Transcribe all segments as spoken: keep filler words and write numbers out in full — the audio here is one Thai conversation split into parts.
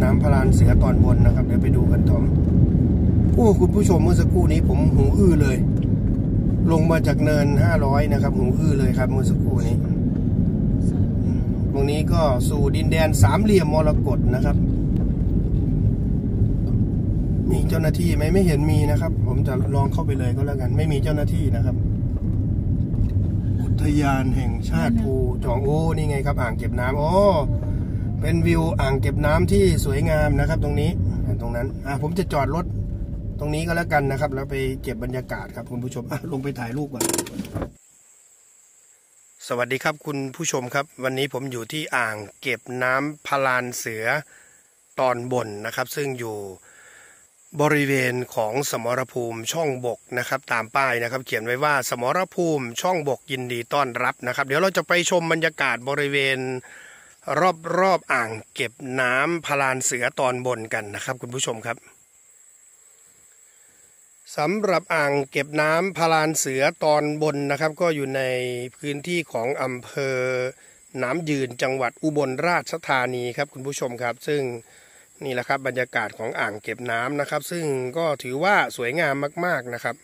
น้ำพลานเสือตอนบนนะครับเดี๋ยวไปดูกันต่อโอ้คุณผู้ชมเมื่อสักครู่นี้ผมหูอื้อเลยลงมาจากเนินห้าร้อยนะครับหูอื้อเลยครับเมื่อสักครู่นี้ตรงนี้ก็สู่ดินแดนสามเหลี่ยมมรกตนะครับมีเจ้าหน้าที่ไหมไม่เห็นมีนะครับผมจะลองเข้าไปเลยก็แล้วกันไม่มีเจ้าหน้าที่นะครับอุทยานแห่งชาติภูจองโอ้นี่ไงครับอ่างเก็บน้ำโอ้เป็นวิวอ่างเก็บน้ำที่สวยงามนะครับตรงนี้ตรงนั้นอ่ะผมจะจอดรถตรงนี้ก็แล้วกันนะครับแล้วไปเก็บบรรยากาศครับคุณผู้ชมอ่ะลงไปถ่ายรูปก่อนสวัสดีครับคุณผู้ชมครับวันนี้ผมอยู่ที่อ่างเก็บน้ำพลานเสือตอนบนนะครับซึ่งอยู่บริเวณของสมรภูมิช่องบกนะครับตามป้ายนะครับเขียนไว้ว่าสมรภูมิช่องบกยินดีต้อนรับนะครับเดี๋ยวเราจะไปชมบรรยากาศบริเวณรอบรอบอ่างเก็บน้ำพลานเสือตอนบนกันนะครับคุณผู้ชมครับสำหรับอ่างเก็บน้ำพลานเสือตอนบนนะครับก็อยู่ในพื้นที่ของอำเภอน้ำยืนจังหวัดอุบลราชธานีครับคุณผู้ชมครับซึ่งนี่แหละครับบรรยากาศของอ่างเก็บน้ำนะครับซึ่งก็ถือว่าสวยงามมากๆนะครับ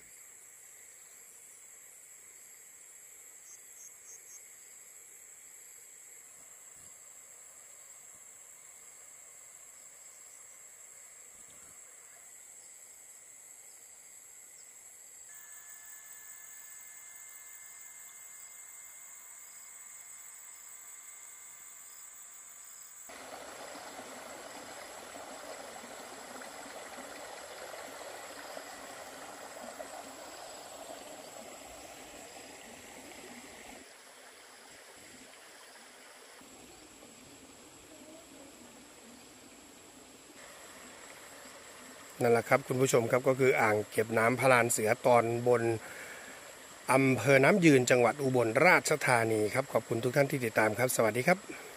นั่นแหละครับคุณผู้ชมครับก็คืออ่างเก็บน้ำพลานเสือตอนบนอำเภอน้ำยืนจังหวัดอุบลราชธานีครับขอบคุณทุกท่านที่ติดตามครับสวัสดีครับ